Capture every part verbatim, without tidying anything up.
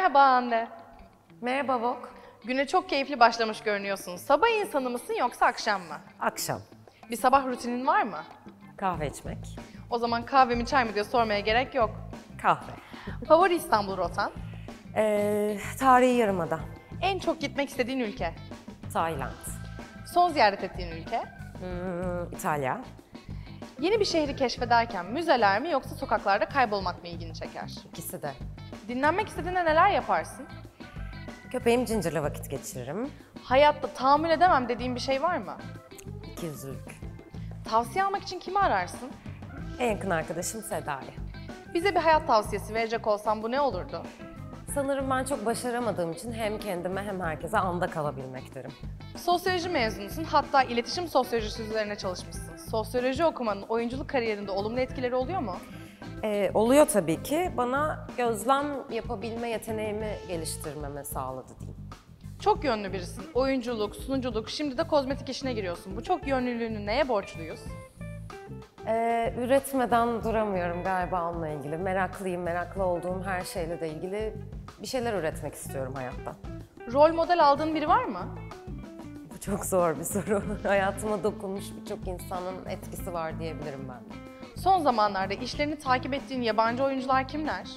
Merhaba Hande. Merhaba Vok. Güne çok keyifli başlamış görünüyorsun. Sabah insanı mısın yoksa akşam mı? Akşam. Bir sabah rutinin var mı? Kahve içmek. O zaman kahve mi çay mı diye sormaya gerek yok. Kahve. Favori İstanbul rotan? Ee, tarihi yarımada. En çok gitmek istediğin ülke? Tayland. Son ziyaret ettiğin ülke? Hmm, İtalya. Yeni bir şehri keşfederken müzeler mi yoksa sokaklarda kaybolmak mı ilgini çeker? İkisi de. Dinlenmek istediğinde neler yaparsın? Köpeğim Ginger vakit geçiririm. Hayatta tahammül edemem dediğin bir şey var mı? İkizlik. Tavsiye almak için kimi ararsın? En yakın arkadaşım Seda'yı. Bize bir hayat tavsiyesi verecek olsam bu ne olurdu? Sanırım ben çok başaramadığım için hem kendime hem herkese anda kalabilmek derim. Sosyoloji mezunusun, hatta iletişim sosyolojisi üzerine çalışmışsın. Sosyoloji okumanın oyunculuk kariyerinde olumlu etkileri oluyor mu? Ee, oluyor tabii ki. Bana gözlem yapabilme yeteneğimi geliştirmeme sağladı diyeyim. Çok yönlü birisin. Oyunculuk, sunuculuk, şimdi de kozmetik işine giriyorsun. Bu çok yönlülüğünü neye borçluyuz? Ee, üretmeden duramıyorum galiba onunla ilgili. Meraklıyım, meraklı olduğum her şeyle de ilgili bir şeyler üretmek istiyorum hayatta. Rol model aldığın biri var mı? Bu çok zor bir soru. Hayatıma dokunmuş birçok insanın etkisi var diyebilirim ben de. Son zamanlarda işlerini takip ettiğin yabancı oyuncular kimler?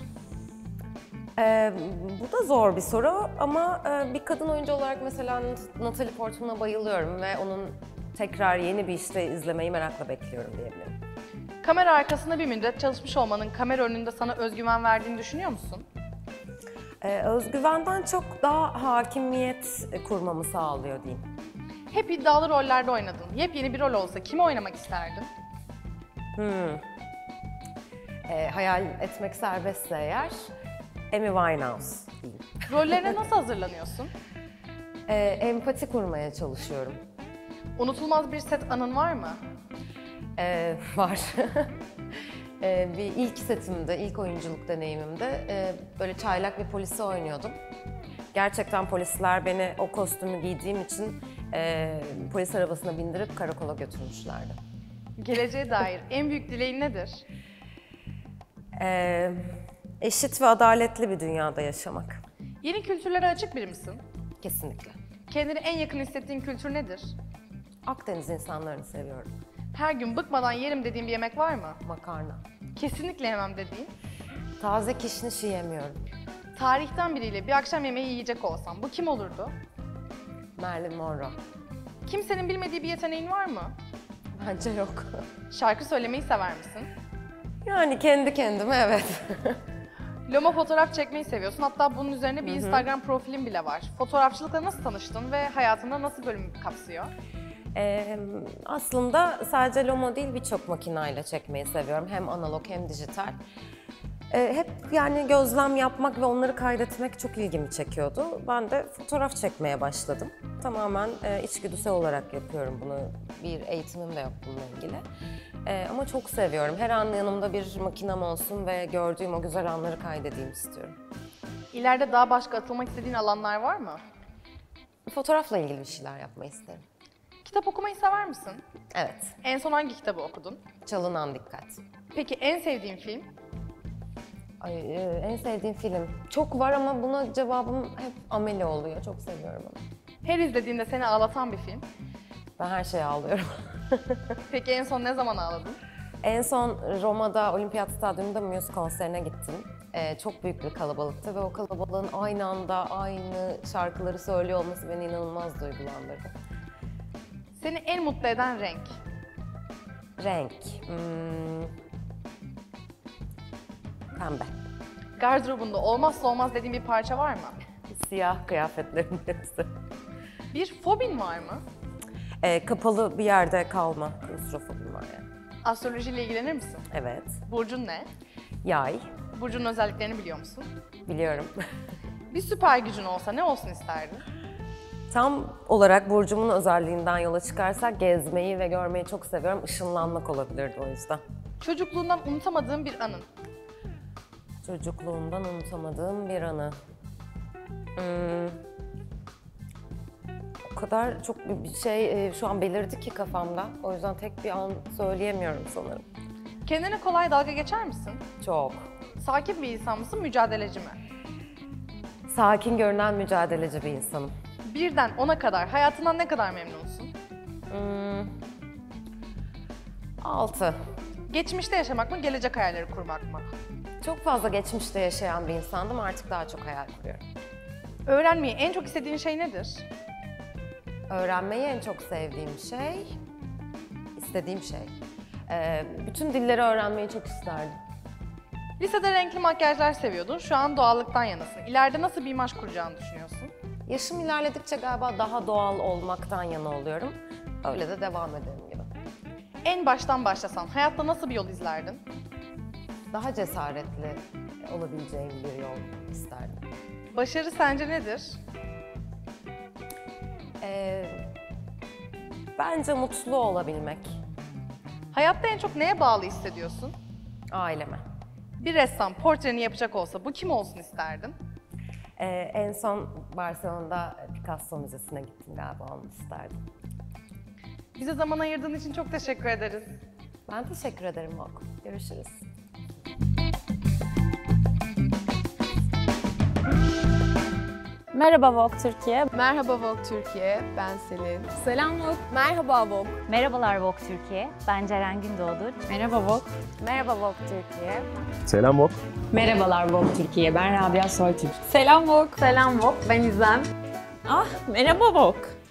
Ee, bu da zor bir soru ama e, bir kadın oyuncu olarak mesela Natalie Portman'a bayılıyorum ve onun tekrar yeni bir işte izlemeyi merakla bekliyorum diyebilirim. Kamera arkasında bir müddet çalışmış olmanın kamera önünde sana özgüven verdiğini düşünüyor musun? Ee, özgüvenden çok daha hakimiyet kurmamı sağlıyor diyeyim. Hep iddialı rollerde oynadın. Yepyeni bir rol olsa kimi oynamak isterdin? Hmm. Ee, hayal etmek serbestse eğer Amy Winehouse diyeyim. Rollerine nasıl hazırlanıyorsun? Ee, empati kurmaya çalışıyorum. Unutulmaz bir set anın var mı? Ee, var. ee, bir ilk setimde, ilk oyunculuk deneyimimde e, böyle çaylak bir polisi oynuyordum. Gerçekten polisler beni o kostümü giydiğim için e, polis arabasına bindirip karakola götürmüşlerdi. Geleceğe dair en büyük dileğin nedir? Ee, eşit ve adaletli bir dünyada yaşamak. Yeni kültürlere açık biri misin? Kesinlikle. Kendini en yakın hissettiğin kültür nedir? Akdeniz insanlarını seviyorum. Her gün bıkmadan yerim dediğin bir yemek var mı? Makarna. Kesinlikle yemem dediğin. Taze kişniş yiyemiyorum. Tarihten biriyle bir akşam yemeği yiyecek olsam bu kim olurdu? Marilyn Monroe. Kimsenin bilmediği bir yeteneğin var mı? Bence yok. Şarkı söylemeyi sever misin? Yani kendi kendime evet. Loma fotoğraf çekmeyi seviyorsun. Hatta bunun üzerine bir Hı hı. Instagram profilin bile var. Fotoğrafçılıkla nasıl tanıştın ve hayatında nasıl bölüm kapsıyor? Ee, aslında sadece Lomo değil birçok makinayla çekmeyi seviyorum. Hem analog hem dijital. Ee, hep yani gözlem yapmak ve onları kaydetmek çok ilgimi çekiyordu. Ben de fotoğraf çekmeye başladım. Tamamen e, içgüdüsel olarak yapıyorum bunu. Bir eğitimim de yok bununla ilgili. Ee, ama çok seviyorum. Her an yanımda bir makinem olsun ve gördüğüm o güzel anları kaydedeyim istiyorum. İleride daha başka atılmak istediğin alanlar var mı? Fotoğrafla ilgili bir şeyler yapmayı isterim. Kitap okumayı sever misin? Evet. En son hangi kitabı okudun? Çalınan Dikkat. Peki en sevdiğin film? Ay, e, en sevdiğim film. Çok var ama buna cevabım hep Amelie oluyor. Çok seviyorum onu. Her izlediğinde seni ağlatan bir film. Ben her şeye ağlıyorum. Peki en son ne zaman ağladın? En son Roma'da Olimpiyat Stadyumunda Muse konserine gittim. Ee, çok büyük bir kalabalıktı ve o kalabalığın aynı anda aynı şarkıları söylüyor olması beni inanılmaz duygulandırdı. Seni en mutlu eden renk? Renk. Hmm. Pembe. Gardırobunda olmazsa olmaz dediğin bir parça var mı? Siyah kıyafetlerin hepsi. Bir fobin var mı? Ee, kapalı bir yerde kalma. Klostrofobim var yani. Astrolojiyle ilgilenir misin? Evet. Burcun ne? Yay. Burcunun özelliklerini biliyor musun? Biliyorum. Bir süper gücün olsa ne olsun isterdin? Tam olarak burcumun özelliğinden yola çıkarsak gezmeyi ve görmeyi çok seviyorum. Işınlanmak olabilirdi o yüzden. Çocukluğundan unutamadığın bir anın. Çocukluğumdan unutamadığım bir anı. Hmm. O kadar çok bir şey e, şu an belirdi ki kafamda. O yüzden tek bir an söyleyemiyorum sanırım. Kendine kolay dalga geçer misin? Çok. Sakin bir insan mısın, mücadeleci mi? Sakin görünen mücadeleci bir insanım. Birden ona kadar hayatından ne kadar memnunsun? Hmm, altı. Geçmişte yaşamak mı, gelecek hayalleri kurmak mı? Çok fazla geçmişte yaşayan bir insandım. Artık daha çok hayal kuruyorum. Öğrenmeyi en çok istediğin şey nedir? Öğrenmeyi en çok sevdiğim şey, istediğim şey. Ee, bütün dilleri öğrenmeyi çok isterdim. Lisede renkli makyajlar seviyordun, şu an doğallıktan yanasın. İleride nasıl bir imaj kuracağını düşünüyorsun? Yaşım ilerledikçe galiba daha doğal olmaktan yana oluyorum. Öyle de devam ederim gibi. En baştan başlasan hayatta nasıl bir yol izlerdin? Daha cesaretli olabileceğim bir yol isterdim. Başarı sence nedir? Ee, bence mutlu olabilmek, Hayatta en çok neye bağlı hissediyorsun? aileme. Bir ressam portreni yapacak olsa bu kim olsun isterdin? Ee, en son Barcelona'da Picasso Müzesi'ne gittim galiba, onu isterdim. Bize zaman ayırdığın için çok teşekkür ederiz. Ben teşekkür ederim Vogue. Görüşürüz. Merhaba Vogue Türkiye. Merhaba Vogue Türkiye, ben Selin. Selam Vogue. Merhaba Vogue. Merhabalar Vogue Türkiye, ben Ceren Gündoğdu. Merhaba Vogue. Merhaba Vogue Türkiye. Selam Vogue. Merhabalar Vogue Türkiye, ben Rabia Soytürk. Selam Vogue. Selam Vogue, ben İzlem. Ah, merhaba Vogue.